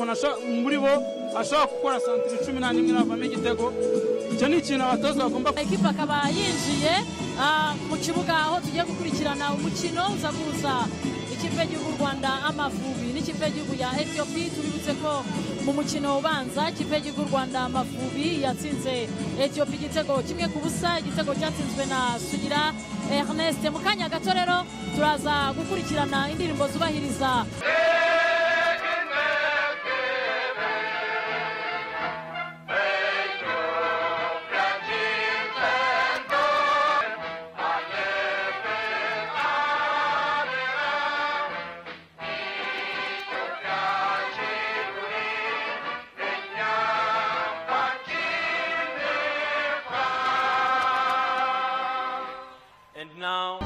umuntu muri bo ashobora gukora santire 11 n'avamo igitego. Icyo ni ikintu abatoza bagomba. Ekipa akaba yinjiye mu kibuga aho tugiye gukurikirana umukino uza guhuza ikipe y'igihugu Rwanda Amavubi n'ikipe y'igihugu ya Ethiopia. Tubibutse ko mu mukino ubanza ikipe y'igihugu Rwanda Amavubi yatsinze Ethiopia igitego 1-0. Igitego cyatsinzwe na Sugira Ernest. Mu kanya gato rero turaza gukurikirana indirimbo zubahiriza now.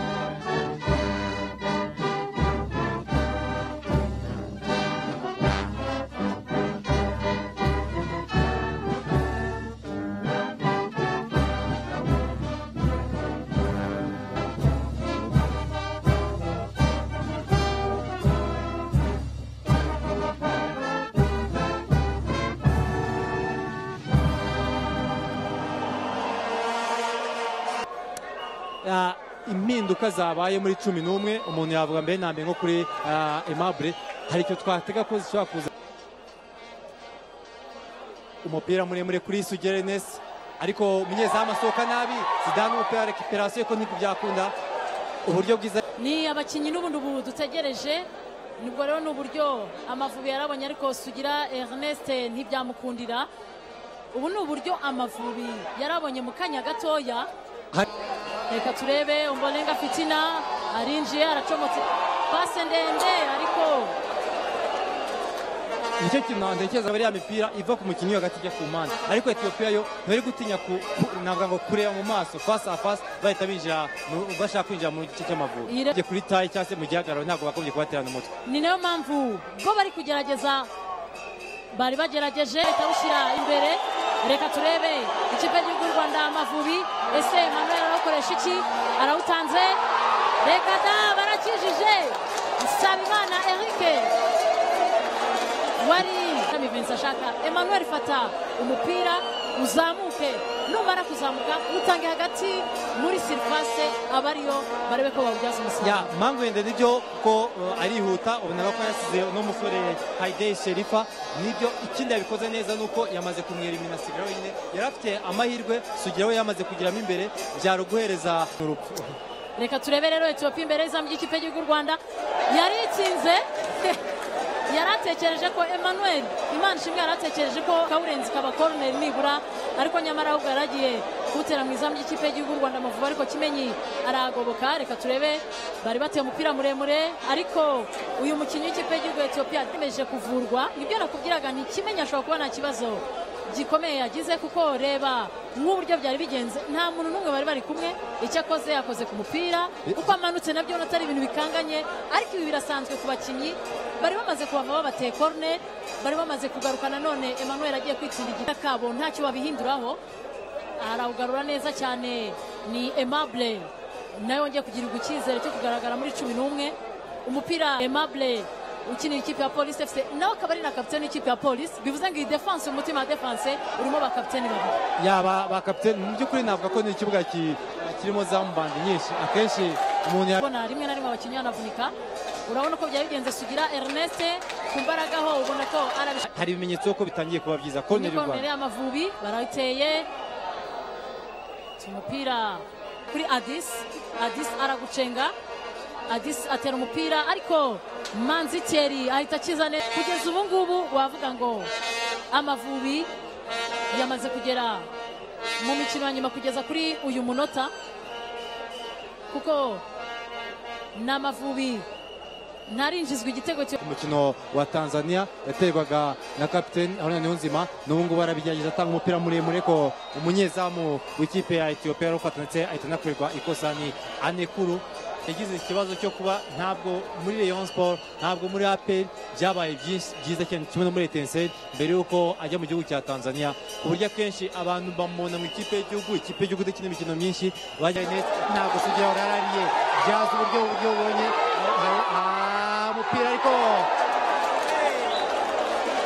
Impinduka zabaye muri 11 umuntu yavuga mbere nambe nko kuri Aimable hari icyo twatega ko zishobora kuza umupira muremure kuri Sugerenes ariko Munyezamu asohoka nabi Zidane umupira recuperation ko ntibyakunda uburyo bwiza ni abakinyi n'ubundi ubu dutegereje nibwo rero n'uburyo Amavubi yarabonye ariko Sugira Ernest ntibyamukundira ubu n'uburyo Amavubi yarabonye mu kanya gatoya. Reka turebe Ombolenga Fitina arinjiye aracomotse pase ndende ariko nicyo kintu ndekeza bari ya mipira iva ku mukinyi hagati ya ku mpande ariko Ethiopia yo ntari gutinya navuga ngo kureba mu maso face à face bahita binjira bashaka kwinjira mu gice cy'Amavubi kuri tayi cyase mu gihagararo ntabwo bakomeje kubaterana umutwe. Ni nayo mpamvu bo bari kugerageza bari bagerageje itabushyira imbere. Reka turebe ikipe y'igihugu Rwanda Amavubi ese Emmanuel arakoresha iki arawutanze reka da barakijije Nsabimana Eric wari Vincent ashaka Emmanuel fata umupira uzamuke numara kuzamuka utange hagati muri surface abariyo barebe ko bawubyaza umusaruro. Ya Mangwende nibyo ko arihuta ubona ko yasize no musore Haidei Sherifa nibyo ikindi yabikoze neza nuko yamaze kumwera iminasigira wenyine yarafite amahirwe Sugira we yamaze kugiramo imbere byaro guhereza urupfu. Reka turebe rero Ethiopia imbere y'izambi y'ikipe y'igihugu Rwanda yari itsinze yaratekereje ko Emmanuel Imana ishimwe yaratekereje ko Kawurenzi kaba corner nibura ariko nyamara ahubwo yaragiye kutera mu izamu ry'ikipe y'igihugu Rwanda Amavubi ariko Kimenyi aragoboka. Reka turebe bari bateye umupira muremure ariko uyu mukinnyi w'ikipe y'igihugu Ethiopia yatemeje kuvurwa nibyo nakubwiraga ni Kimenyi ashobora kuba nta kibazo gikomeye yagize kuko reba nk'uburyo byari bigenze nta muntu n'umwe bari kumwe icyo akoze yakoze ku mupira uko amanutse nabyo atari ibintu bikanganye ariko ibi birasanzwe ku bakinnyi bari bamaze kubava babateye corner bari bamaze kugaruka nanone Emmanuel agiye kwitsinda igita kabo ntacyo babihinduraho arawugarura neza cyane ni Aimable nayo ngiye kugira icyizere cyo kugaragara muri 11 umupira Aimable ukinira ikipe ya Police FC nawe akaba ari na kapiteni w'ikipe ya Police bivuze ngo iyi defense umutima wa defense urimo bakapiteni babiri yaba bakapiteni mu by'ukuri navuga ko ni ikibuga kirimo za mbandi nyinshi akenshi umuntu yabona rimwe na rimwe abakinnyi banavunika urabona ko byari bigenze Sugira Ernest kumbaraga ho ubona ko hari ibimenyetso ko bitangiye kuba byiza ko ni Rwanda Amavubi barayiteye umupira kuri Adis aragucenga Adis atera umupira ariko Manzi Thierry ahita akizane kugeza ubu ngubu wavuga ngo Amavubi yamaze kugera mu mikino ya nyuma kugeza kuri uyu munota kuko n'Amavubi ntarinjizwa igitego umukino wa Tanzania yaterwaga na kapiteni Haruna Niyonzima n'ubu ngubu arabigerageza atanga umupira muremure ko umunyezamu w'ikipe ya Ethiopia yarufata ndetse ahita anakorerwa ikosa ni Anekuru yagize ikibazo cyo kuba ntabwo muri Rayon Sport ntabwo muri APR byabaye byiza cyane kimwe no muri Etincelle mbere yuko ajya mu gihugu cya Tanzania ku buryo akenshi abantu bamubona mu ikipe y'igihugu ikina imikino myinshi bajya neza ntabwo Sugira wararariye byaza uburyo ubonye umupira ariko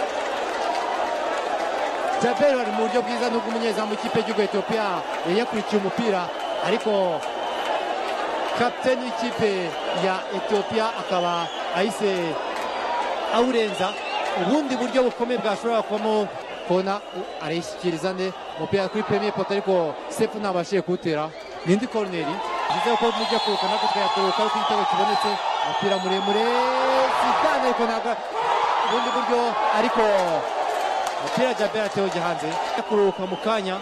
Jabel ari mu buryo bwiza n'ubwo umunyezamu w'ikipe y'igihugu ya Ethiopia yari yakurikiye umupira ariko kapiteni w'ikipe ya Ethiopia akaba ahise awurenza. Ubundi buryo bukomeye bwashobora kubamo kona arayishyikiriza nde umupira kuri premier poto ariko Sefu ntabashije kuwutera. N'indi corneri bivuze ko mujya kuruka nako twayakuruka uko igitego kibonetse umupira muremure Zidane ariko ntabwo ubundi buryo ariko umupira Jabel atewe hanze kuruka mu kanya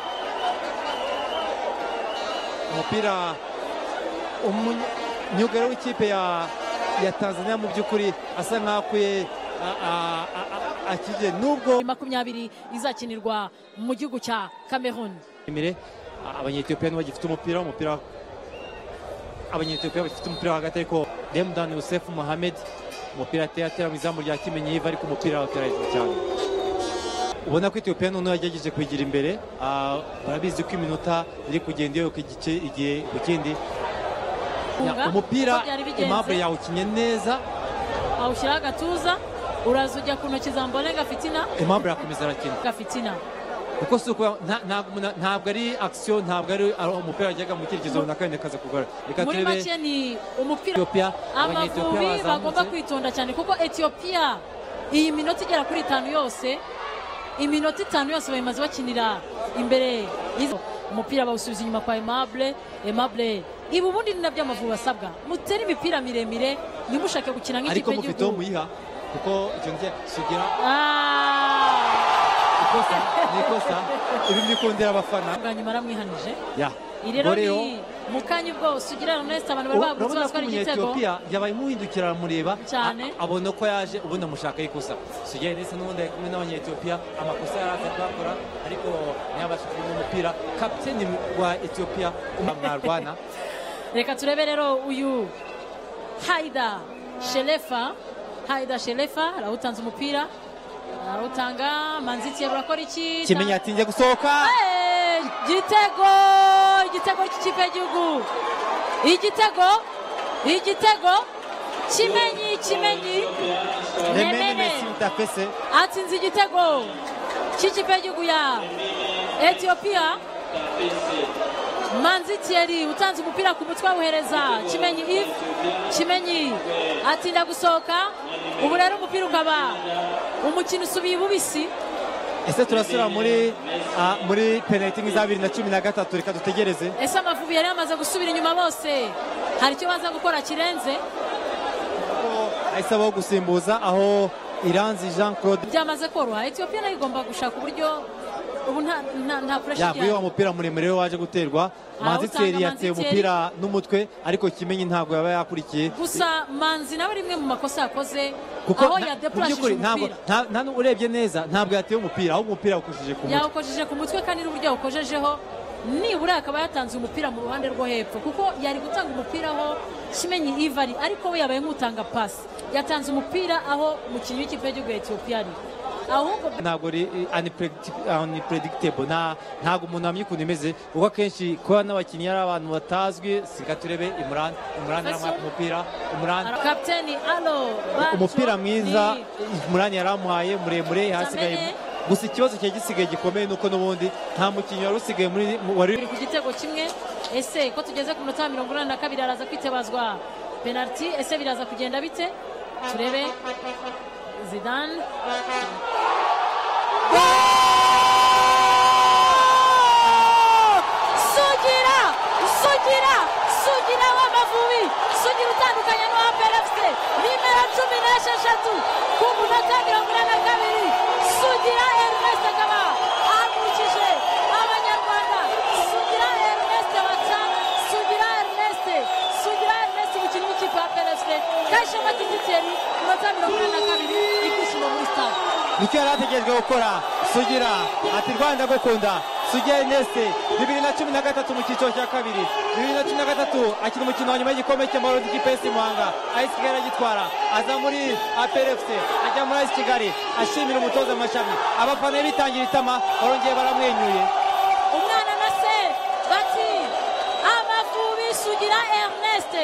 umupira myugero w'ikipe ya Tanzania mu by'ukuri asa nk'akuye akije nubwo 20 izakinirwa mu gihugu cya Cameroon. Abanyethiopia bagifite umupira Abanyethiopia bafite umupira hagati ariko Demdan Youssef Mohamed umupira atera mu izamu rya Kimenyi Yves ariko umupira utera cyane. Ubona ko Ethiopia none yagejeje kwigira imbere barabizi ko iminota iri kugenda iyo igihe ikindi umupira Aimable yawukinye neza awushyiraho agatuza uraza ujya ku ntoki za Mbolenga Fitina. Aimable akomeza arakina Fitina kuko suko ntabwo ari action ntabwo ari umupira wajyaga mu cyerekezo runaka kaza kugora. Reka muri turebe make ni umupira Ethiopia Amavubi bagomba kwitonda cyane kuko Ethiopia iyi minota igera kuri 5 yose iminota 5 yose bayimaze bakinira imbere umupira bawusubiza inyuma kwa Aimable ibi ubundi ni nabyo Amavubi basabwa mutera imipira miremire nimushake gukina nk'ikipe y'igihugu ariko mufite muyiha kuko icyo ngiye sugira nikosa ibi mbikundira abafana nganyuma aramwihanije ya irero ni mukanya ubwo sugira Ernest abantu bari babuze baswara igitego Ethiopia yabaye muhindukira aramureba abona ko yaje ubundi amushaka ikosa sugira ndetse n'ubundi kumwe n'abanyethiopia amakosa yaraza bakora ariko ntiyabasha kubona umupira kapiteni wa Ethiopia umwarwana. Reka turebe rero uyu Haida Shelefa arawutanze umupira arawutanga Manziti urakora iki Kimenyi atinze gusohoka igitego cy'ikipe y'igihugu igitego Kimenyi Nemene Sintafese atsinze igitego cy'ikipe y'igihugu ya Ethiopia. Manziti utanze umupira ku mutwe awuhereza Kimenyi atinda gusohoka ubu rero umupira ukaba umukino usubiye ububisi. Ese turasura muri penalty za 2013 reka dutegereze. Ese Amavubi yari amaze gusubira inyuma bose hari icyo baza gukora kirenze ahisaba gusimbuza aho Iranzi Jean Claude byamaze koroha. Ethiopia nayo igomba gushaka uburyo ubu nta pressure yavuye umupira muremure waje guterwa Manziti yateye umupira n'umutwe ariko Kimenyi ntabwo yaba yakurikiye gusa Manzi nawe rimwe mu makosa yakoze aho yadeplashije umupira nta urebye neza ntabwo yateye umupira aho umupira yawukojeje ku mutwe kandi n'uburyo yawukojejeho nibura akaba yatanze umupira mu ruhande rwo hepfo kuko yari gutanga umupira aho Kimenyi Yves ariko we yabaye nk'utanga pass yatanze umupira aho umukinnyi w'ikipe y'igihugu ya Ethiopia ari ahubwo ntabwo ari unpredictable ntabwo umuntu amye ukuntu imeze kuko akenshi kuba n'abakinnyi ari abantu batazwi sika turebe Imran aramwaka umupira kapiteni umupira mwiza Imran yaramuhaye muremure hasigaye gusa ikibazo cyari gisigaye gikomeye nuko n'ubundi nta mukinnyi wari usigaye wari ku gitego kimwe. Ese ko tugeze ku minota 82 araza kwitebazwa penalty ese biraza kugenda bite turebe Zidane Sugira w'Amavubi Sugira utandukanye n'uwa PFC nimero 16 ku munota 82 Sugira Ernest akaba ahagurukije abanyarwanda Sugira Ernest umukinnyi w'ikipe ya PFC Kashema Tigiteri munota 82 ikwishimo muri stade nicyo yari ategerejwe gukora Sugira ati Rwanda gukunda Sugira Ernest 2013 mu cyiciro cya kabiri 2013 akina umukino wa nyuma y'igikombe cy'amahoro cy'Ipesi Muhanga ahise Kigali agitwara aza muri APRFC ajya muri AS Kigali ashimira umutoza Mashami abafana bitangira itama barongeye baramwenyuye umwana na se bati Amavubi Sugira Ernest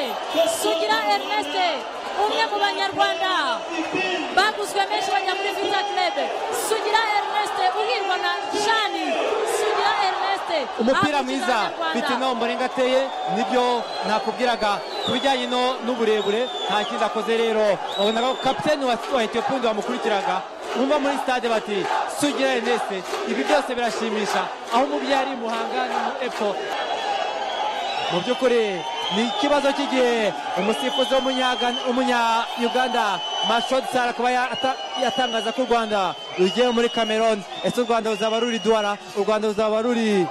umwe mu banyarwanda baguzwe menshi bajya muri Vita Club Sugira Ernest uhirwa na Shani Sugira Ernest umupira mwiza Fitina Ombolenga ateye nibyo nakubwiraga ku bijyanye n'uburebure nta kindi akoze rero wabonaga ko kapiteni wa Ethiopia wamukurikiraga umva muri stade bati Sugira Ernest ibi byose birashimisha aho umubyari Muhanga epfo mu by'ukuri ni ikibazo cy'igihe umusifuzi w'umunya-Uganda Mashod Sarr akaba yatangaza ko u Rwanda rugiye muri Cameroon. Ese u Rwanda ruzaba ruri Douala, u Rwanda ruzaba ruri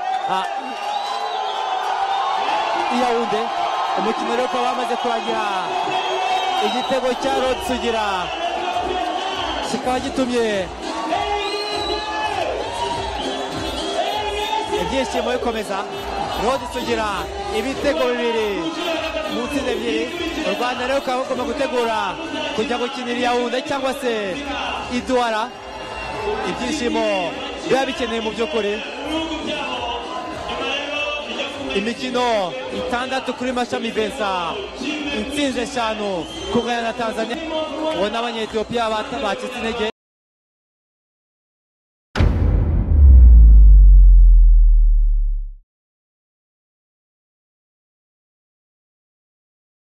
Yaounde. Umukino rero ukaba wamaze kurangira igitego cya Rod Sugira kikaba gitumye ibyishimo bikomeza. Rod Sugira ibitego bibiri mu ntsinzi ebyiri. U Rwanda rero rukaba rugomba gutegura kujya gukinira Yaounde cyangwa se i Douala. Ibyishimo biba bikeneye mu by'ukuri. Imikino 6 kuri Mashami Vincent, intsinzi 5 ku Ghana na Tanzania. Ubona abanya-Ethiopia bacitse intege.